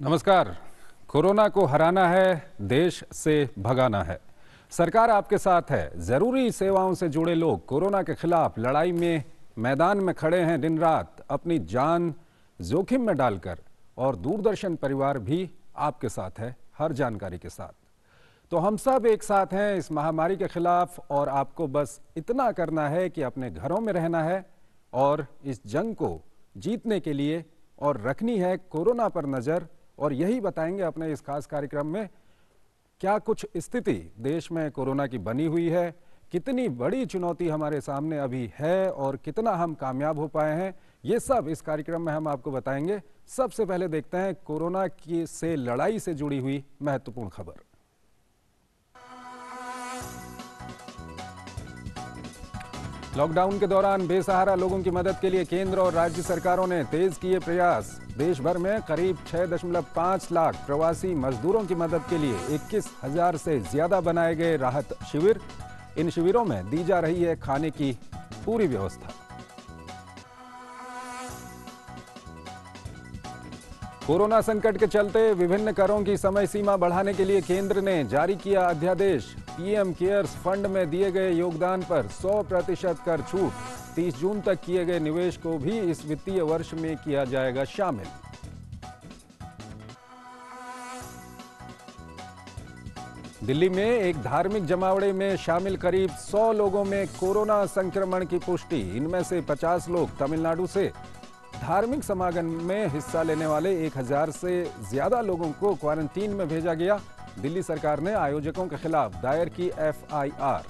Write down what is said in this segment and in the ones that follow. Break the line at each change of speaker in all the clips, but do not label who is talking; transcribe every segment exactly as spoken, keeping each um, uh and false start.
नमस्कार। कोरोना को हराना है, देश से भगाना है। सरकार आपके साथ है। जरूरी सेवाओं से जुड़े लोग कोरोना के खिलाफ लड़ाई में मैदान में खड़े हैं, दिन रात अपनी जान जोखिम में डालकर। और दूरदर्शन परिवार भी आपके साथ है, हर जानकारी के साथ। तो हम सब एक साथ हैं इस महामारी के खिलाफ, और आपको बस इतना करना है कि अपने घरों में रहना है और इस जंग को जीतने के लिए और रखनी है कोरोना पर नजर। और यही बताएंगे अपने इस खास कार्यक्रम में क्या कुछ स्थिति देश में कोरोना की बनी हुई है, कितनी बड़ी चुनौती हमारे सामने अभी है और कितना हम कामयाब हो पाए हैं। ये सब इस कार्यक्रम में हम आपको बताएंगे। सबसे पहले देखते हैं कोरोना की से लड़ाई से जुड़ी हुई महत्वपूर्ण खबर। लॉकडाउन के दौरान बेसहारा लोगों की मदद के लिए केंद्र और राज्य सरकारों ने तेज किए प्रयास। देश भर में करीब छह दशमलव पाँच लाख प्रवासी मजदूरों की मदद के लिए इक्कीस हजार से ज्यादा बनाए गए राहत शिविर। इन शिविरों में दी जा रही है खाने की पूरी व्यवस्था। कोरोना संकट के चलते विभिन्न करों की समय सीमा बढ़ाने के लिए केंद्र ने जारी किया अध्यादेश। पीएम केयर्स फंड में दिए गए योगदान पर सौ प्रतिशत कर छूट। तीस जून तक किए गए निवेश को भी इस वित्तीय वर्ष में किया जाएगा शामिल। दिल्ली में एक धार्मिक जमावड़े में शामिल करीब सौ लोगों में कोरोना संक्रमण की पुष्टि। इनमें से पचास लोग तमिलनाडु से। धार्मिक समागम में हिस्सा लेने वाले एक हजार से ज्यादा लोगों को क्वारंटीन में भेजा गया। दिल्ली सरकार ने आयोजकों के खिलाफ दायर की एफ आई आर।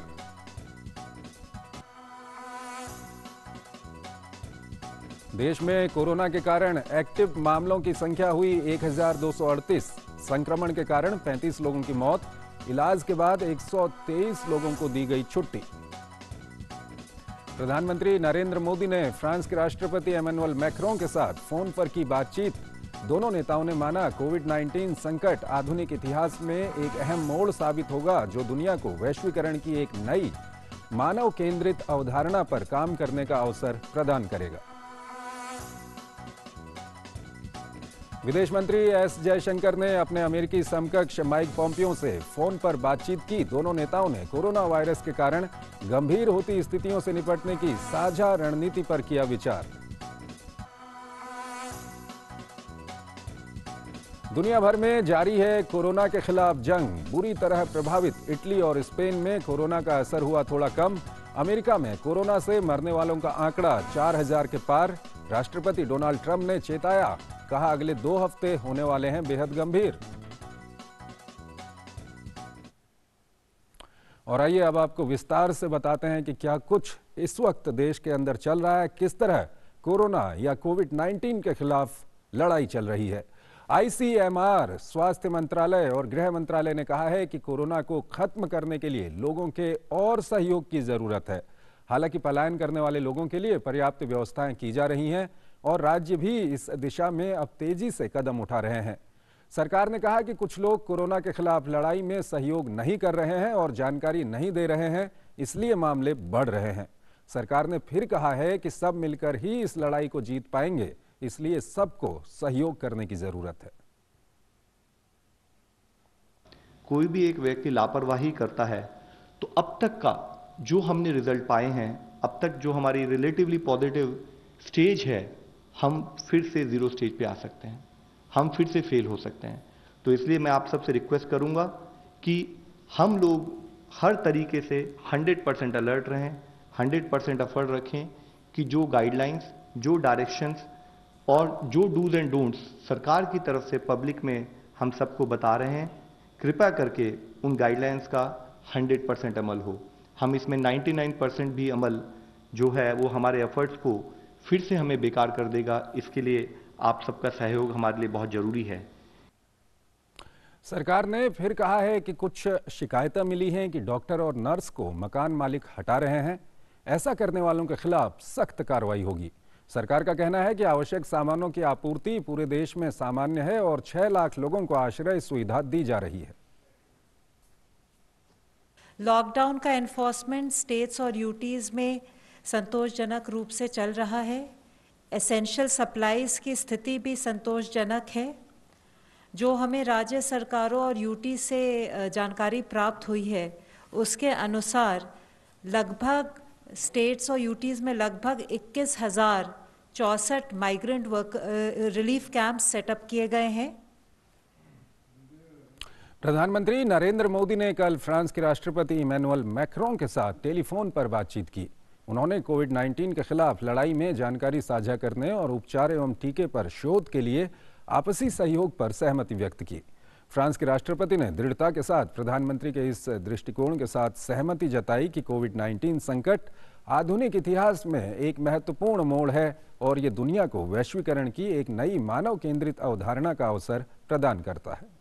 देश में कोरोना के कारण एक्टिव मामलों की संख्या हुई एक हजार दो सौ अड़तीस। संक्रमण के कारण पैंतीस लोगों की मौत। इलाज के बाद एक सौ तेईस लोगों को दी गई छुट्टी। प्रधानमंत्री नरेंद्र मोदी ने फ्रांस के राष्ट्रपति एमेनुअल मैक्रों के साथ फोन पर की बातचीत। दोनों नेताओं ने माना कोविड नाइन्टीन संकट आधुनिक इतिहास में एक अहम मोड़ साबित होगा, जो दुनिया को वैश्वीकरण की एक नई मानव केंद्रित अवधारणा पर काम करने का अवसर प्रदान करेगा। विदेश मंत्री एस जयशंकर ने अपने अमेरिकी समकक्ष माइक पॉम्पियो से फोन पर बातचीत की। दोनों नेताओं ने कोरोना वायरस के कारण गंभीर होती स्थितियों से निपटने की साझा रणनीति पर किया विचार। दुनिया भर में जारी है कोरोना के खिलाफ जंग। बुरी तरह प्रभावित इटली और स्पेन में कोरोना का असर हुआ थोड़ा कम। अमेरिका में कोरोना से मरने वालों का आंकड़ा चार हजार के पार। राष्ट्रपति डोनाल्ड ट्रंप ने चेताया, कहा अगले दो हफ्ते होने वाले हैं बेहद गंभीर। और आइए अब आपको विस्तार से बताते हैं कि क्या कुछ इस वक्त देश के अंदर चल रहा है, किस तरह कोरोना या कोविड नाइन्टीन के खिलाफ लड़ाई चल रही है। आई सी एम आर, स्वास्थ्य मंत्रालय और गृह मंत्रालय ने कहा है कि कोरोना को खत्म करने के लिए लोगों के और सहयोग की जरूरत है। हालांकि पलायन करने वाले लोगों के लिए पर्याप्त व्यवस्थाएं की जा रही हैं और राज्य भी इस दिशा में अब तेजी से कदम उठा रहे हैं। सरकार ने कहा कि कुछ लोग कोरोना के खिलाफ लड़ाई में सहयोग नहीं कर रहे हैं और जानकारी नहीं दे रहे हैं, इसलिए मामले बढ़ रहे हैं। सरकार ने फिर कहा है कि सब मिलकर ही इस लड़ाई को जीत पाएंगे, इसलिए सबको सहयोग करने की जरूरत है।
कोई भी एक व्यक्ति लापरवाही करता है तो अब तक का जो हमने रिजल्ट पाए हैं, अब तक जो हमारी रिलेटिवली पॉजिटिव स्टेज है, हम फिर से जीरो स्टेज पे आ सकते हैं, हम फिर से फेल हो सकते हैं। तो इसलिए मैं आप सबसे रिक्वेस्ट करूंगा कि हम लोग हर तरीके से हंड्रेड परसेंट अलर्ट रहें, हंड्रेड परसेंट एफर्ट रखें कि जो गाइडलाइंस, जो डायरेक्शंस और जो डूज एंड डोंट्स सरकार की तरफ से पब्लिक में हम सबको बता रहे हैं, कृपया करके उन गाइडलाइंस का हंड्रेड परसेंट अमल हो। हम इसमें नाइन्टी नाइन परसेंट भी अमल जो है वो हमारे एफर्ट्स को फिर से हमें बेकार कर देगा। इसके लिए आप सबका सहयोग हमारे लिए बहुत जरूरी है।
सरकार ने फिर कहा है कि कुछ शिकायतें मिली हैं कि डॉक्टर और नर्स को मकान मालिक हटा रहे हैं। ऐसा करने वालों के खिलाफ सख्त कार्रवाई होगी। सरकार का कहना है कि आवश्यक सामानों की आपूर्ति पूरे देश में सामान्य है और छह लाख लोगों को आश्रय सुविधा दी जा रही है।
लॉकडाउन का एनफोर्समेंट स्टेट्स और यूटीज में संतोषजनक रूप से चल रहा है। एसेंशियल सप्लाईज की स्थिति भी संतोषजनक है। जो हमें राज्य सरकारों और यूटी से अ, जानकारी प्राप्त हुई है उसके अनुसार लगभग स्टेट्स और यूटीज़ में लगभग इक्कीस हजार चौंसठ migrant work relief camps setup किए गए हैं।
प्रधानमंत्री नरेंद्र मोदी ने कल फ्रांस के राष्ट्रपति इमैनुअल मैक्रों के साथ टेलीफोन पर बातचीत की। उन्होंने कोविड नाइन्टीन के खिलाफ लड़ाई में जानकारी साझा करने और उपचार एवं टीके पर शोध के लिए आपसी सहयोग पर सहमति व्यक्त की। फ्रांस के राष्ट्रपति ने दृढ़ता के साथ प्रधानमंत्री के इस दृष्टिकोण के साथ सहमति जताई कि कोविड नाइन्टीन संकट आधुनिक इतिहास में एक महत्वपूर्ण मोड़ है और ये दुनिया को वैश्वीकरण की एक नई मानव केंद्रित अवधारणा का अवसर प्रदान करता है।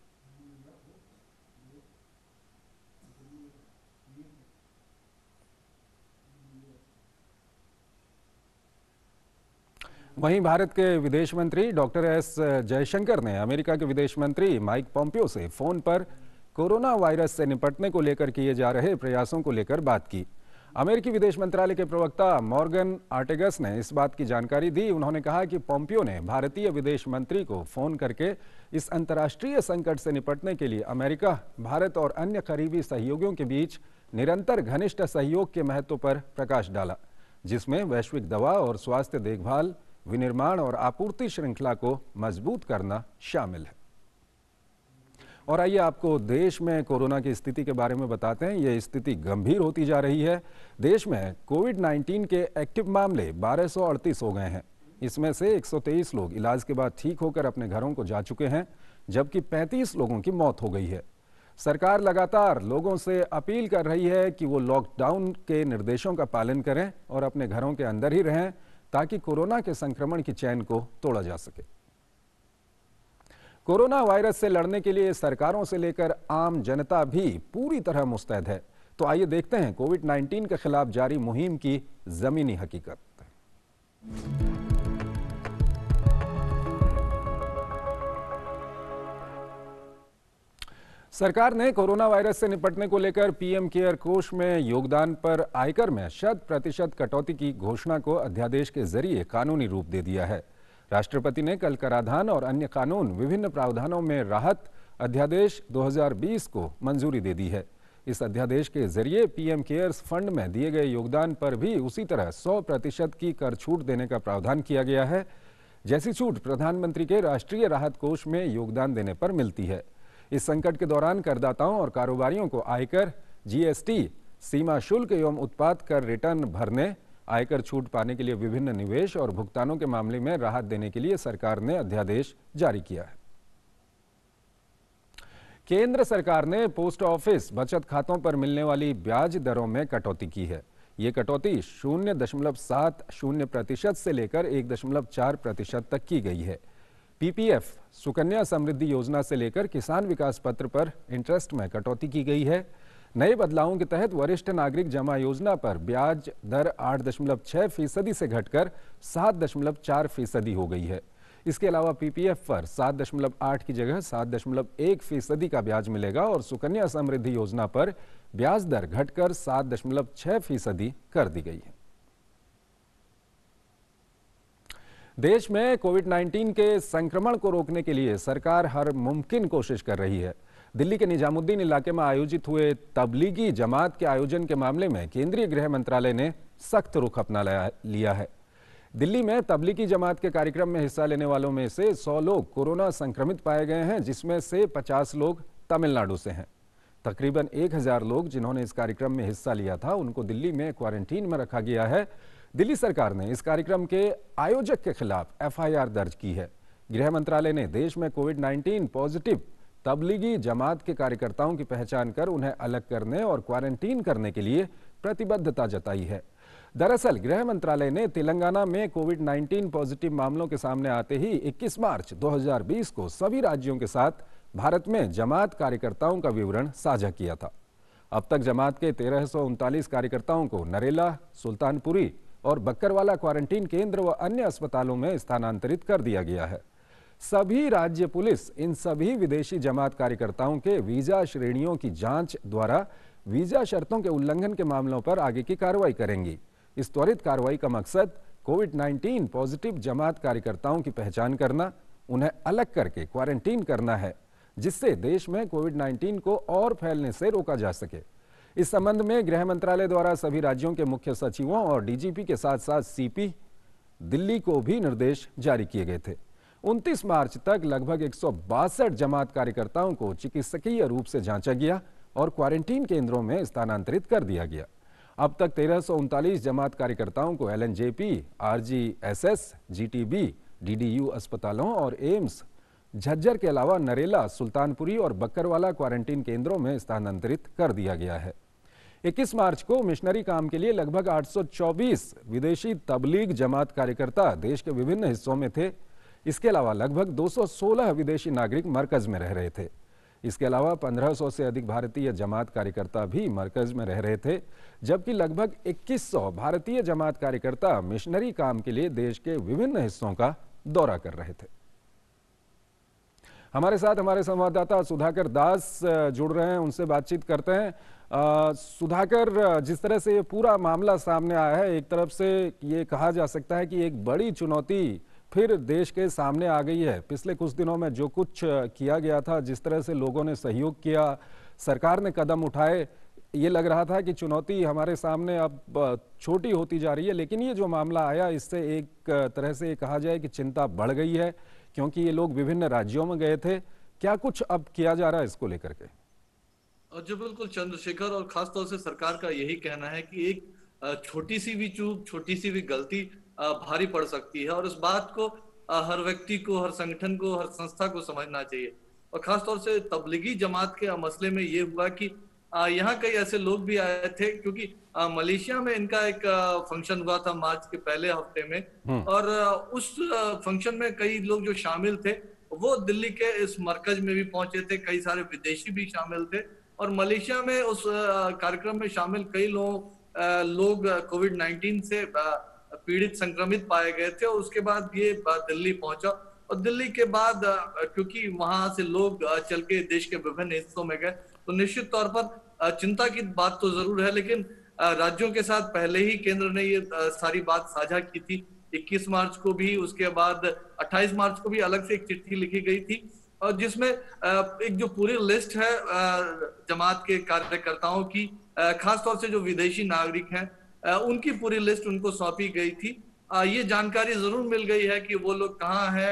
वहीं भारत के विदेश मंत्री डॉक्टर एस जयशंकर ने अमेरिका के विदेश मंत्री माइक पोम्पियो से फोन पर कोरोना वायरस से निपटने को लेकर किए जा रहे प्रयासों को लेकर बात की। अमेरिकी विदेश मंत्रालय के प्रवक्ता मॉर्गन आर्टेगस ने इस बात की जानकारी दी। उन्होंने कहा कि पोम्पियो ने भारतीय विदेश मंत्री को फोन करके इस अंतर्राष्ट्रीय संकट से निपटने के लिए अमेरिका, भारत और अन्य करीबी सहयोगियों के बीच निरंतर घनिष्ठ सहयोग के महत्व पर प्रकाश डाला, जिसमें वैश्विक दवा और स्वास्थ्य देखभाल, विनिर्माण और आपूर्ति श्रृंखला को मजबूत करना शामिल है। और आइए आपको देश में कोरोना की स्थिति के बारे में बताते हैं। यह स्थिति गंभीर होती जा रही है। देश में कोविड नाइन्टीन के एक्टिव मामले बारह सौ अड़तीस हो गए हैं। इसमें से एक सौ तेईस लोग इलाज के बाद ठीक होकर अपने घरों को जा चुके हैं, जबकि पैंतीस लोगों की मौत हो गई है। सरकार लगातार लोगों से अपील कर रही है कि वो लॉकडाउन के निर्देशों का पालन करें और अपने घरों के अंदर ही रहें, ताकि कोरोना के संक्रमण की चेन को तोड़ा जा सके। कोरोना वायरस से लड़ने के लिए सरकारों से लेकर आम जनता भी पूरी तरह मुस्तैद है। तो आइए देखते हैं कोविड नाइन्टीन के खिलाफ जारी मुहिम की जमीनी हकीकत। सरकार ने कोरोना वायरस से निपटने को लेकर पीएम केयर कोष में योगदान पर आयकर में शत प्रतिशत कटौती की घोषणा को अध्यादेश के जरिए कानूनी रूप दे दिया है। राष्ट्रपति ने कल कराधान और अन्य कानून विभिन्न प्रावधानों में राहत अध्यादेश दो हज़ार बीस को मंजूरी दे दी है। इस अध्यादेश के जरिए पीएम केयर्स फंड में दिए गए योगदान पर भी उसी तरह सौ प्रतिशत की कर छूट देने का प्रावधान किया गया है, जैसी छूट प्रधानमंत्री के राष्ट्रीय राहत कोष में योगदान देने पर मिलती है। इस संकट के दौरान करदाताओं और कारोबारियों को आयकर, जीएसटी, सीमा शुल्क एवं उत्पाद कर रिटर्न भरने, आयकर छूट पाने के लिए विभिन्न निवेश और भुगतानों के मामले में राहत देने के लिए सरकार ने अध्यादेश जारी किया है। केंद्र सरकार ने पोस्ट ऑफिस बचत खातों पर मिलने वाली ब्याज दरों में कटौती की है। ये कटौती शून्य दशमलव सात शून्य प्रतिशत से लेकर एक दशमलव चार प्रतिशत तक की गई है। पीपीएफ, सुकन्या समृद्धि योजना से लेकर किसान विकास पत्र पर इंटरेस्ट में कटौती की गई है। नए बदलावों के तहत वरिष्ठ नागरिक जमा योजना पर ब्याज दर आठ दशमलव छह फीसदी से घटकर सात दशमलव चार फीसदी हो गई है। इसके अलावा पीपीएफ पर सात दशमलव आठ की जगह सात दशमलव एक फीसदी का ब्याज मिलेगा और सुकन्या समृद्धि योजना पर ब्याज दर घटकर सात दशमलव छह फीसदी कर दी गई है। देश में कोविड नाइन्टीन के संक्रमण को रोकने के लिए सरकार हर मुमकिन कोशिश कर रही है। दिल्ली के निजामुद्दीन इलाके में आयोजित हुए तबलीगी जमात के आयोजन के मामले में केंद्रीय गृह मंत्रालय ने सख्त रुख अपना लिया है। दिल्ली में तबलीगी जमात के कार्यक्रम में हिस्सा लेने वालों में से सौ लोग कोरोना संक्रमित पाए गए हैं, जिसमें से पचास लोग तमिलनाडु से हैं। तकरीबन एक हजार लोग जिन्होंने इस कार्यक्रम में हिस्सा लिया था, उनको दिल्ली में क्वारंटीन में रखा गया है। दिल्ली सरकार ने इस कार्यक्रम के आयोजक के खिलाफ एफ आई आर दर्ज की है। गृह मंत्रालय ने देश में covid nineteen positive Tablighi Jamaat के कार्यकर्ताओं की पहचान कर उन्हें अलग करने और क्वारंटीन करने के लिए प्रतिबद्धता जताई है। दरअसल गृह मंत्रालय ने तेलंगाना में कोविड नाइन्टीन पॉजिटिव मामलों के सामने आते ही इक्कीस मार्च दो हज़ार बीस को सभी राज्यों के साथ भारत में जमात कार्यकर्ताओं का विवरण साझा किया था। अब तक जमात के तेरह सौ उनतालीस कार्यकर्ताओं को नरेला, सुल्तानपुरी और बक्करवाला क्वारंटीन केंद्र व अन्य अस्पतालों में स्थानांतरित कर दिया गया है। सभी राज्य पुलिस इन सभी विदेशी जमात कार्यकर्ताओं के वीजा श्रेणियों की जांच द्वारा वीजा शर्तों के उल्लंघन के मामलों पर आगे की कार्रवाई करेंगी। इस त्वरित कार्रवाई का मकसद कोविड नाइन्टीन पॉजिटिव जमात कार्यकर्ताओं की पहचान करना, उन्हें अलग करके क्वारंटीन करना है, जिससे देश में कोविड नाइन्टीन को और फैलने से रोका जा सके। इस संबंध में गृह मंत्रालय द्वारा सभी राज्यों के मुख्य सचिवों और डीजीपी के साथ साथ सीपी दिल्ली को भी निर्देश जारी किए गए थे। उनतीस मार्च तक लगभग एक सौ बासठ जमात कार्यकर्ताओं को चिकित्सकीय रूप से जांचा गया और क्वारंटीन केंद्रों में स्थानांतरित कर दिया गया। अब तक तेरह सौ उनतालीस जमात कार्यकर्ताओं को एलएनजेपी, आरजीएसएस, जीटीबी, डीडीयू अस्पतालों और एम्स झज्जर के अलावा नरेला, सुल्तानपुरी और बक्करवाला क्वारंटीन केंद्रों में स्थानांतरित कर दिया गया है। इक्कीस मार्च को मिशनरी काम के लिए लगभग आठ सौ चौबीस विदेशी तबलीग जमात कार्यकर्ता देश के विभिन्न हिस्सों में थे। इसके अलावा लगभग दो सौ सोलह विदेशी नागरिक मरकज में रह रहे थे। इसके अलावा पंद्रह सौ से अधिक भारतीय जमात कार्यकर्ता भी मरकज में रह रहे थे, जबकि लगभग इक्कीस सौ भारतीय जमात कार्यकर्ता मिशनरी काम के लिए देश के विभिन्न हिस्सों का दौरा कर रहे थे। हमारे साथ हमारे संवाददाता सुधाकर दास जुड़ रहे हैं, उनसे बातचीत करते हैं। आ, सुधाकर, जिस तरह से ये पूरा मामला सामने आया है, एक तरफ से ये कहा जा सकता है कि एक बड़ी चुनौती फिर देश के सामने आ गई है। पिछले कुछ दिनों में जो कुछ किया गया था, जिस तरह से लोगों ने सहयोग किया, सरकार ने कदम उठाए, ये लग रहा था कि चुनौती हमारे सामने अब छोटी होती जा रही है। लेकिन ये जो मामला आया, इससे एक तरह से कहा जाए कि चिंता बढ़ गई है, क्योंकि ये लोग विभिन्न राज्यों में गए थे। क्या कुछ अब किया जा रहा है इसको लेकर के?
जी बिल्कुल चंद्रशेखर, और खासतौर से सरकार का यही कहना है कि एक छोटी सी भी चूक, छोटी सी भी गलती भारी पड़ सकती है, और इस बात को हर व्यक्ति को, हर संगठन को, हर संस्था को समझना चाहिए। और खासतौर से तबलीगी जमात के मसले में ये हुआ कि यहाँ कई ऐसे लोग भी आए थे, क्योंकि मलेशिया में इनका एक फंक्शन हुआ था मार्च के पहले हफ्ते में, और उस फंक्शन में कई लोग जो शामिल थे वो दिल्ली के इस मरकज में भी पहुंचे थे। कई सारे विदेशी भी शामिल थे, और मलेशिया में उस कार्यक्रम में शामिल कई लोग लोग कोविड नाइन्टीन से पीड़ित, संक्रमित पाए गए थे। और उसके बाद ये दिल्ली पहुंचा, और दिल्ली के बाद क्योंकि वहां से लोग चल के देश के विभिन्न हिस्सों में गए, तो निश्चित तौर पर चिंता की बात तो जरूर है। लेकिन राज्यों के साथ पहले ही केंद्र ने ये सारी बात साझा की थी। इक्कीस मार्च को भी, उसके बाद अट्ठाईस मार्च को भी अलग से एक चिट्ठी लिखी गई थी, और जिसमें एक जो पूरी लिस्ट है जमात के कार्यकर्ताओं की, खासतौर से जो विदेशी नागरिक हैं, उनकी पूरी लिस्ट उनको सौंपी गई थी। ये जानकारी जरूर मिल गई है कि वो लोग कहाँ हैं,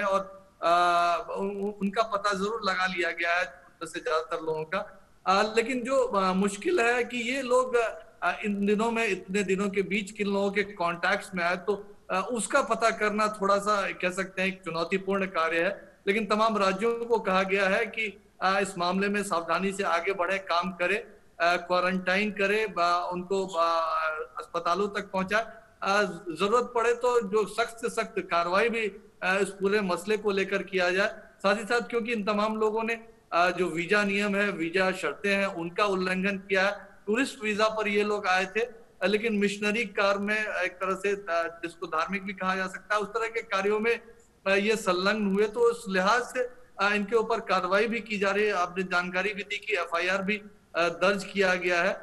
और उनका पता जरूर लगा लिया गया है जैसे ज्यादातर लोगों का। लेकिन जो मुश्किल है कि ये लोग इन दिनों में, इतने दिनों के बीच किन लोगों के कॉन्टैक्ट्स में आए, तो उसका पता करना थोड़ा सा कह सकते हैं एक चुनौतीपूर्ण कार्य है। लेकिन तमाम राज्यों को कहा गया है कि इस मामले में सावधानी से आगे बढ़े, काम करे, क्वारंटाइन करे, उनको अस्पतालों तक पहुंचाए, जरूरत पड़े तो जो सख्त से सख्त कार्रवाई भी इस पूरे मसले को लेकर किया जाए। साथ ही साथ क्योंकि इन तमाम लोगों ने जो वीजा नियम है, वीजा शर्तें हैं, उनका उल्लंघन किया है। टूरिस्ट वीजा पर ये लोग आए थे, लेकिन मिशनरी कार्य में एक तरह से, जिसको धार्मिक भी कहा जा सकता है, उस तरह के कार्यों में ये संलग्न हुए, तो उस लिहाज से इनके ऊपर कार्रवाई भी की जा रही है। आपने जानकारी भी दी कि एफ आई आर भी दर्ज किया गया है।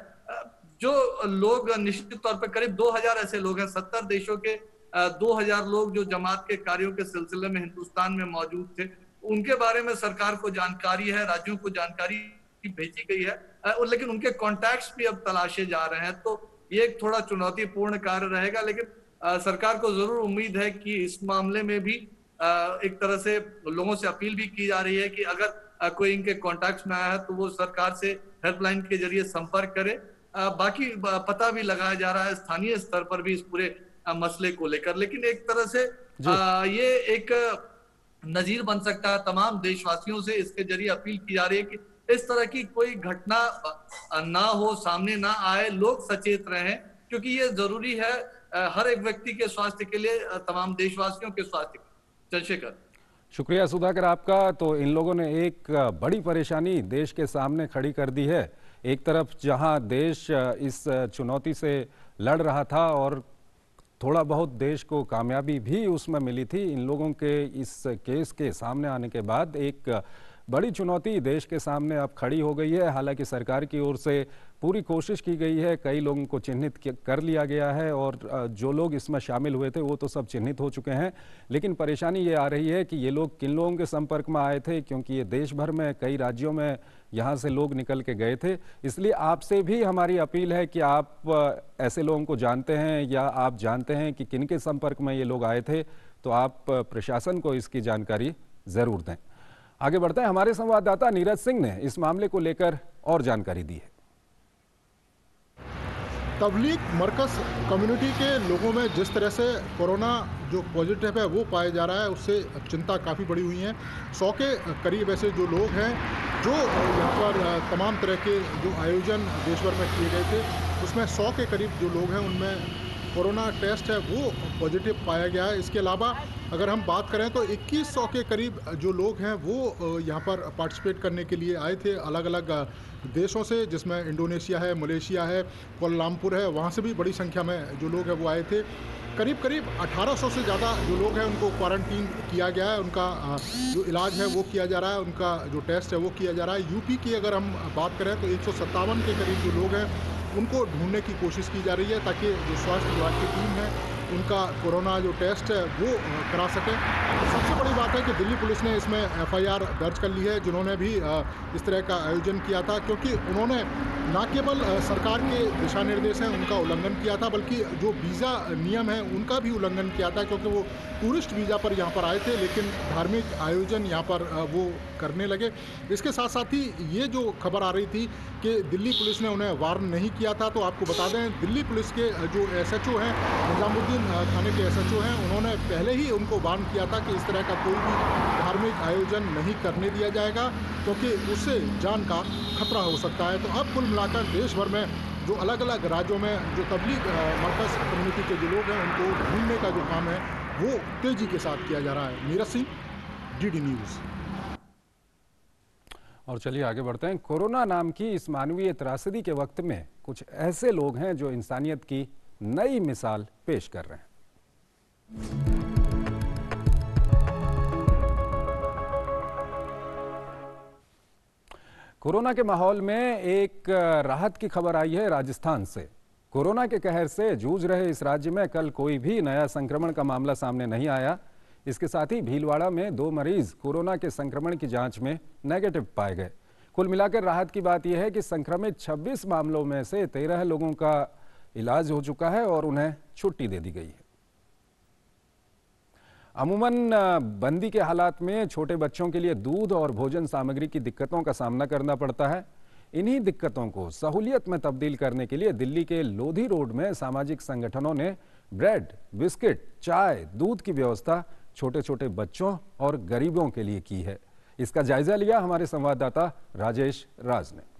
जो लोग निश्चित तौर पर करीब दो हजार ऐसे लोग हैं, सत्तर देशों के दो हजार लोग जो जमात के कार्यों के सिलसिले में हिंदुस्तान में मौजूद थे, उनके बारे में सरकार को जानकारी है, राज्यों को जानकारी भेजी गई है, लेकिन उनके कॉन्टैक्ट्स भी अब तलाशे जा रहे हैं। तो ये एक थोड़ा चुनौतीपूर्ण कार्य रहेगा, लेकिन सरकार को जरूर उम्मीद है कि इस मामले में भी एक तरह से लोगों से अपील भी की जा रही है कि अगर कोई इनके कॉन्टैक्ट्स में आया है तो वो सरकार से हेल्पलाइन के जरिए संपर्क करे। बाकी पता भी लगाया जा रहा है स्थानीय स्तर पर भी इस पूरे मसले को लेकर। लेकिन एक तरह से ये एक नजीर बन सकता है, तमाम देशवासियों से इसके जरिए अपील की जा रही है कि इस तरह की कोई घटना ना हो, सामने ना आए, लोग सचेत रहें, क्योंकि ये जरूरी है हर एक व्यक्ति के स्वास्थ्य के लिए, तमाम देशवासियों के स्वास्थ्य के। चंद्रशेखर,
शुक्रिया सुधाकर आपका। तो इन लोगों ने एक बड़ी परेशानी देश के सामने खड़ी कर दी है। एक तरफ जहां देश इस चुनौती से लड़ रहा था और थोड़ा बहुत देश को कामयाबी भी उसमें मिली थी, इन लोगों के इस केस के सामने आने के बाद एक बड़ी चुनौती देश के सामने अब खड़ी हो गई है। हालांकि सरकार की ओर से पूरी कोशिश की गई है, कई लोगों को चिन्हित कर लिया गया है और जो लोग इसमें शामिल हुए थे वो तो सब चिन्हित हो चुके हैं। लेकिन परेशानी ये आ रही है कि ये लोग किन लोगों के संपर्क में आए थे, क्योंकि ये देश भर में कई राज्यों में यहाँ से लोग निकल के गए थे। इसलिए आपसे भी हमारी अपील है कि आप ऐसे लोगों को जानते हैं या आप जानते हैं कि किन के संपर्क में ये लोग आए थे, तो आप प्रशासन को इसकी जानकारी जरूर दें। आगे बढ़ते हैं, हमारे संवाददाता नीरज सिंह ने इस मामले को लेकर और जानकारी दी है।
तबलीग मरकज कम्युनिटी के लोगों में जिस तरह से कोरोना जो पॉजिटिव है वो पाया जा रहा है, उससे चिंता काफ़ी बढ़ी हुई है। सौ के करीब ऐसे जो लोग हैं जो यहाँ पर तमाम तरह के जो आयोजन देश भर में किए गए थे, उसमें सौ के करीब जो लोग हैं उनमें कोरोना टेस्ट है वो पॉजिटिव पाया गया है। इसके अलावा अगर हम बात करें तो इक्कीस सौ के करीब जो लोग हैं वो यहाँ पर पार्टिसिपेट करने के लिए आए थे अलग अलग देशों से, जिसमें इंडोनेशिया है, मलेशिया है, कोलालमपुर है, वहाँ से भी बड़ी संख्या में जो लोग हैं वो आए थे। करीब करीब अठारह सौ से ज़्यादा जो लोग हैं उनको क्वारंटीन किया गया है, उनका जो इलाज है वो किया जा रहा है, उनका जो टेस्ट है वो किया जा रहा है। यूपी की अगर हम बात करें तो एक सौ सत्तावन के करीब जो लोग हैं उनको ढूंढने की कोशिश की जा रही है ताकि जो स्वास्थ्य विभाग की टीम है उनका कोरोना जो टेस्ट है वो करा सके। सबसे बड़ी बात है कि दिल्ली पुलिस ने इसमें एफ आई आर दर्ज कर ली है, जिन्होंने भी इस तरह का आयोजन किया था, क्योंकि उन्होंने न केवल सरकार के दिशा निर्देश हैं उनका उल्लंघन किया था, बल्कि जो वीज़ा नियम है उनका भी उल्लंघन किया था, क्योंकि वो टूरिस्ट वीज़ा पर यहाँ पर आए थे लेकिन धार्मिक आयोजन यहाँ पर वो करने लगे। इसके साथ साथ ही ये जो खबर आ रही थी कि दिल्ली पुलिस ने उन्हें वार्न नहीं किया था, तो आपको बता दें दिल्ली पुलिस के जो एस एच ओ हैं, निजामुद्दीन थाने के एस एच ओ हैं, उन्होंने पहले ही उनको वार्न किया था कि इस तरह का कोई भी धार्मिक आयोजन नहीं करने दिया जाएगा, क्योंकि उससे जान का खतरा हो सकता है। तो अब कुल मिलाकर देश भर में जो अलग अलग राज्यों में जो तबलीग मरकज कम्युनिटी के जो लोग हैं उनको ढूंढने का जो काम है वो तेजी के साथ किया जा रहा है। Neeraj Singh, D D news.
और चलिए आगे बढ़ते हैं। कोरोना नाम की इस मानवीय त्रासदी के वक्त में कुछ ऐसे लोग हैं जो इंसानियत की नई मिसाल पेश कर रहे हैं। कोरोना के माहौल में एक राहत की खबर आई है राजस्थान से। कोरोना के कहर से जूझ रहे इस राज्य में कल कोई भी नया संक्रमण का मामला सामने नहीं आया। इसके साथ ही भीलवाड़ा में दो मरीज कोरोना के संक्रमण की जांच में नेगेटिव पाए गए। कुल मिलाकर राहत की बात यह है कि संक्रमित छब्बीस मामलों में से तेरह लोगों का इलाज हो चुका है और उन्हें छुट्टी दे दी गई है। अमूमन बंदी के हालात में छोटे बच्चों के लिए दूध और भोजन सामग्री की दिक्कतों का सामना करना पड़ता है। इन्हीं दिक्कतों को सहूलियत में तब्दील करने के लिए दिल्ली के लोधी रोड में सामाजिक संगठनों ने ब्रेड, बिस्किट, चाय, दूध की व्यवस्था छोटे छोटे बच्चों और गरीबों के लिए की है। इसका जायजा लिया हमारे संवाददाता राजेश राज ने।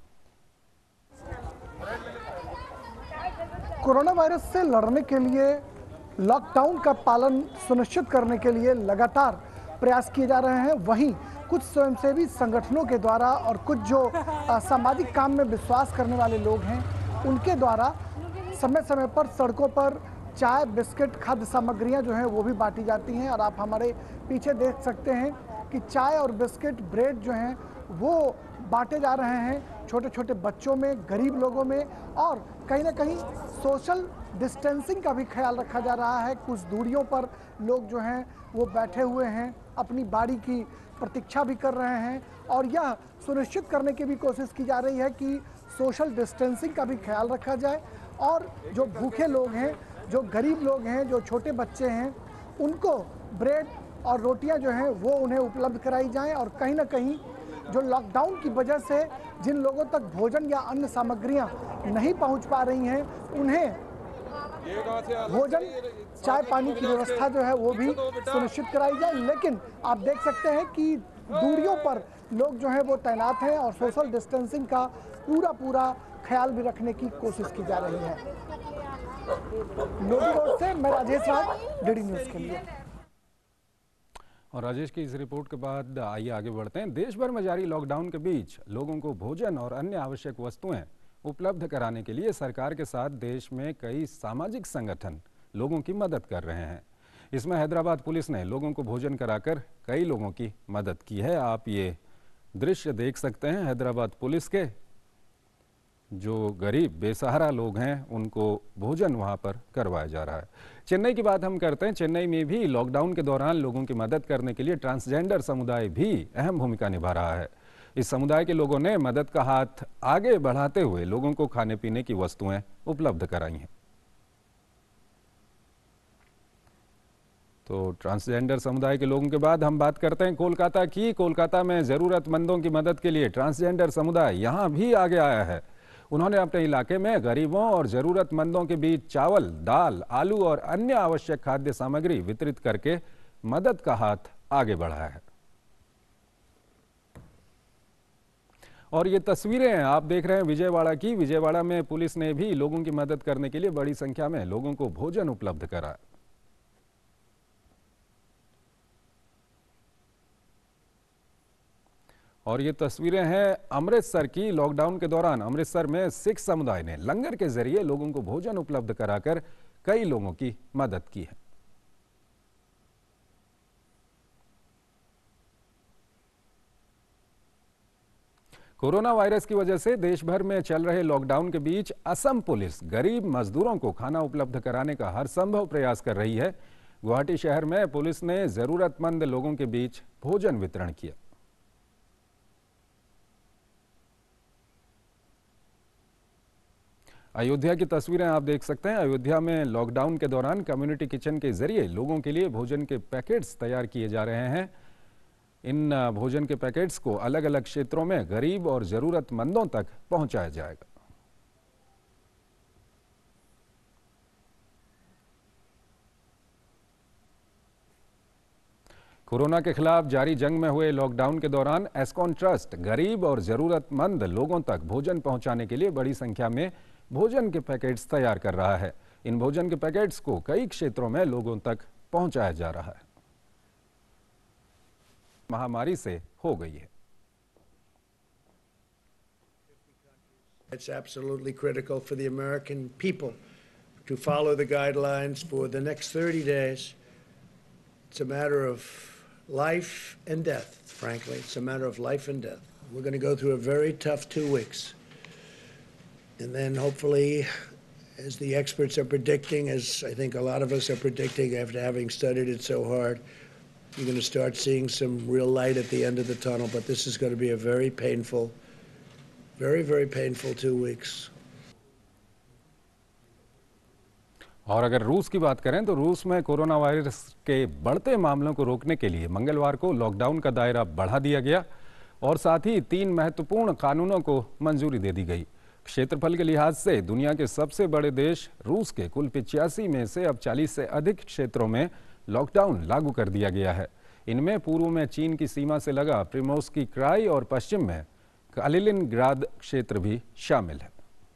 कोरोना वायरस से लड़ने के लिए लॉकडाउन का पालन सुनिश्चित करने के लिए लगातार प्रयास किए जा रहे हैं। वहीं कुछ स्वयंसेवी संगठनों के द्वारा और कुछ जो सामाजिक काम में विश्वास करने वाले लोग हैं उनके द्वारा समय समय पर सड़कों पर चाय, बिस्किट, खाद्य सामग्रियां जो हैं वो भी बांटी जाती हैं। और आप हमारे पीछे देख सकते हैं कि चाय और बिस्किट, ब्रेड जो हैं वो बांटे जा रहे हैं छोटे छोटे बच्चों में, गरीब लोगों में। और कहीं ना कहीं सोशल डिस्टेंसिंग का भी ख्याल रखा जा रहा है। कुछ दूरियों पर लोग जो हैं वो बैठे हुए हैं, अपनी बारी की प्रतीक्षा भी कर रहे हैं। और यह सुनिश्चित करने की भी कोशिश की जा रही है कि सोशल डिस्टेंसिंग का भी ख्याल रखा जाए और जो भूखे लोग हैं, जो गरीब लोग हैं, जो छोटे बच्चे हैं, उनको ब्रेड और रोटियां जो हैं वो उन्हें उपलब्ध कराई जाएं। और कहीं ना कहीं जो लॉकडाउन की वजह से जिन लोगों तक भोजन या अन्य सामग्रियां नहीं पहुंच पा रही हैं उन्हें भोजन, चाय पानी की व्यवस्था जो है वो भी सुनिश्चित कराई जाए। लेकिन आप देख सकते हैं कि दूरियों पर लोग जो हैं वो तैनात हैं और सोशल डिस्टेंसिंग का पूरा पूरा ख्याल भी रखने की कोशिश की जा रही है। लोधी रोड से मैं राजेश राज, डीडी न्यूज़ के लिए।
और राजेश की इस रिपोर्ट के बाद आइए आगे बढ़ते हैं। देश भर में जारी लॉकडाउन के बीच लोगों को भोजन और अन्य आवश्यक वस्तुएं उपलब्ध कराने के लिए सरकार के साथ देश में कई सामाजिक संगठन लोगों की मदद कर रहे हैं। इसमें हैदराबाद पुलिस ने लोगों को भोजन कराकर कई लोगों की मदद की है। आप ये दृश्य देख सकते हैं हैदराबाद पुलिस के। जो गरीब बेसहारा लोग हैं उनको भोजन वहां पर करवाया जा रहा है। चेन्नई की बात हम करते हैं। चेन्नई में भी लॉकडाउन के दौरान लोगों की मदद करने के लिए ट्रांसजेंडर समुदाय भी अहम भूमिका निभा रहा है। इस समुदाय के लोगों ने मदद का हाथ आगे बढ़ाते हुए लोगों को खाने पीने की वस्तुएं उपलब्ध कराई हैं। तो ट्रांसजेंडर समुदाय के लोगों के बाद हम बात करते हैं कोलकाता की। कोलकाता में जरूरतमंदों की मदद के लिए ट्रांसजेंडर समुदाय यहां भी आगे आया है। उन्होंने अपने इलाके में गरीबों और जरूरतमंदों के बीच चावल, दाल, आलू और अन्य आवश्यक खाद्य सामग्री वितरित करके मदद का हाथ आगे बढ़ाया है। और ये तस्वीरें आप देख रहे हैं विजयवाड़ा की। विजयवाड़ा में पुलिस ने भी लोगों की मदद करने के लिए बड़ी संख्या में लोगों को भोजन उपलब्ध कराया। और ये तस्वीरें हैं अमृतसर की। लॉकडाउन के दौरान अमृतसर में सिख समुदाय ने लंगर के जरिए लोगों को भोजन उपलब्ध कराकर कई लोगों की मदद की है। कोरोना वायरस की वजह से देश भर में चल रहे लॉकडाउन के बीच असम पुलिस गरीब मजदूरों को खाना उपलब्ध कराने का हर संभव प्रयास कर रही है। गुवाहाटी शहर में पुलिस ने जरूरतमंद लोगों के बीच भोजन वितरण किया। अयोध्या की तस्वीरें आप देख सकते हैं। अयोध्या में लॉकडाउन के दौरान कम्युनिटी किचन के जरिए लोगों के लिए भोजन के पैकेट्स तैयार किए जा रहे हैं। इन भोजन के पैकेट्स को अलग अलग क्षेत्रों में गरीब और जरूरतमंदों तक पहुंचाया जाएगा। कोरोना के खिलाफ जारी जंग में हुए लॉकडाउन के दौरान एस्कॉन ट्रस्ट गरीब और जरूरतमंद लोगों तक भोजन पहुंचाने के लिए बड़ी संख्या में भोजन के पैकेट्स तैयार कर रहा है। इन भोजन के पैकेट्स को कई क्षेत्रों में लोगों तक पहुंचाया जा रहा है। महामारी से हो गई है।
It's absolutely critical for the American people to follow the guidelines for the next thirty days. It's a matter of life and death, frankly. It's a matter of life and death. We're going to go through a very tough two weeks. And then hopefully, as the experts are predicting, as I think a lot of us are predicting after having studied it so hard, you're going to start seeing some real light at the end of the tunnel. But this is going to be a very painful, very, very painful two weeks.
और अगर रूस की बात करें तो रूस में corona virus के बढ़ते मामलों को रोकने के लिए मंगलवार को लॉकडाउन का दायरा बढ़ा दिया गया और साथ ही तीन महत्वपूर्ण कानूनों को मंजूरी दे दी गई। क्षेत्रफल के लिहाज से दुनिया के सबसे बड़े देश रूस के कुल पिचासी में से अब चालीस से अधिक क्षेत्रों में लॉकडाउन लागू कर दिया गया है। इनमें पूर्व में चीन की सीमा से लगा प्रिमोर्स्की क्राई और पश्चिम में कालिनिनग्राद क्षेत्र भी शामिल है।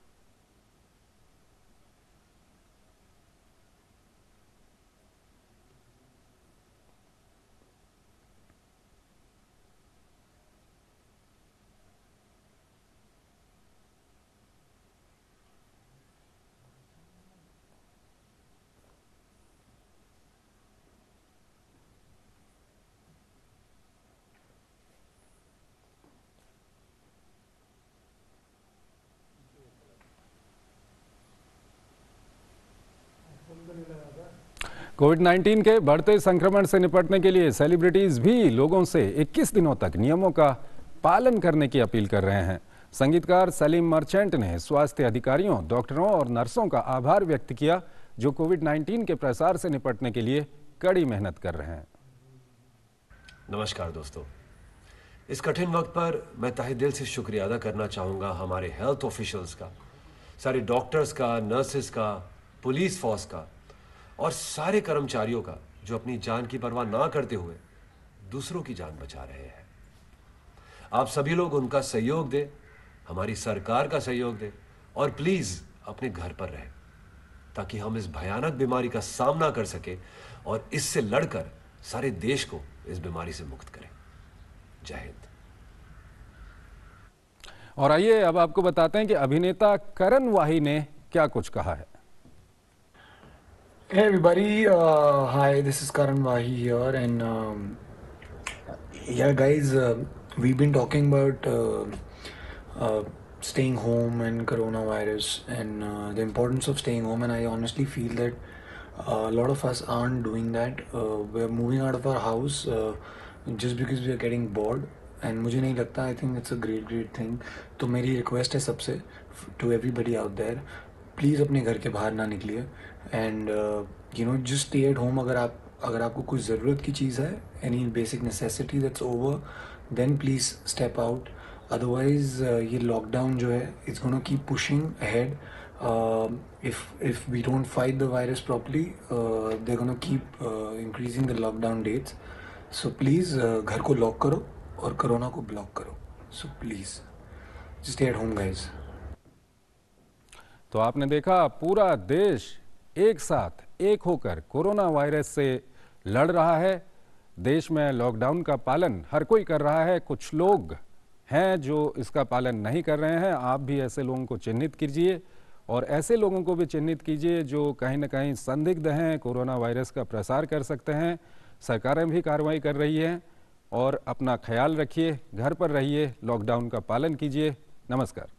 कोविड नाइन्टीन के बढ़ते संक्रमण से निपटने के लिए सेलिब्रिटीज भी लोगों से इक्कीस दिनों तक नियमों का पालन करने की अपील कर रहे हैं। संगीतकार सलीम मर्चेंट ने स्वास्थ्य अधिकारियों, डॉक्टरों और नर्सों का आभार व्यक्त किया जो कोविड नाइन्टीन के प्रसार से निपटने के लिए कड़ी मेहनत कर रहे हैं।
नमस्कार दोस्तों, इस कठिन वक्त पर मैं तहे दिल से शुक्रिया अदा करना चाहूँगा हमारे हेल्थ ऑफिशियल्स का, सारे डॉक्टर्स का, नर्सेस का, पुलिस फोर्स का और सारे कर्मचारियों का जो अपनी जान की परवाह ना करते हुए दूसरों की जान बचा रहे हैं। आप सभी लोग उनका सहयोग दें, हमारी सरकार का सहयोग दें और प्लीज़ अपने घर पर रहें ताकि हम इस भयानक बीमारी का सामना कर सकें और इससे लड़कर सारे देश को इस बीमारी से मुक्त करें। जय हिंद।
और आइए अब आपको बताते हैं कि अभिनेता करण वाही ने क्या कुछ कहा है।
Hey everybody, uh, hi, this is Karan Wahi here and um, yeah guys, uh, we've been talking about uh, uh, staying home and coronavirus and uh, the importance of staying home, and I honestly feel that uh, a lot of us aren't doing that. Uh, we're moving out of our house uh, just because we are getting bored, and मुझे नहीं लगता, I think it's a great great thing. तो मेरी request है सबसे, to everybody out there, please अपने घर के बाहर ना निकलिए, and you know just stay at home. अगर आप अगर आपको कुछ ज़रूरत की चीज़ है, any basic necessity that's over, then please step out. Otherwise ये लॉकडाउन जो है it's gonna keep pushing ahead. If if we don't fight the virus properly, they gonna keep increasing the lockdown dates. So please घर को lock करो और corona को block करो. So please stay at home guys.
तो आपने देखा, पूरा देश एक साथ एक होकर कोरोना वायरस से लड़ रहा है. देश में लॉकडाउन का पालन हर कोई कर रहा है. कुछ लोग हैं जो इसका पालन नहीं कर रहे हैं. आप भी ऐसे लोगों को चिन्हित कीजिए और ऐसे लोगों को भी चिन्हित कीजिए जो कहीं ना कहीं संदिग्ध हैं, कोरोना वायरस का प्रसार कर सकते हैं. सरकारें भी कार्रवाई कर रही हैं. और अपना ख्याल रखिए, घर पर रहिए, लॉकडाउन का पालन कीजिए. नमस्कार.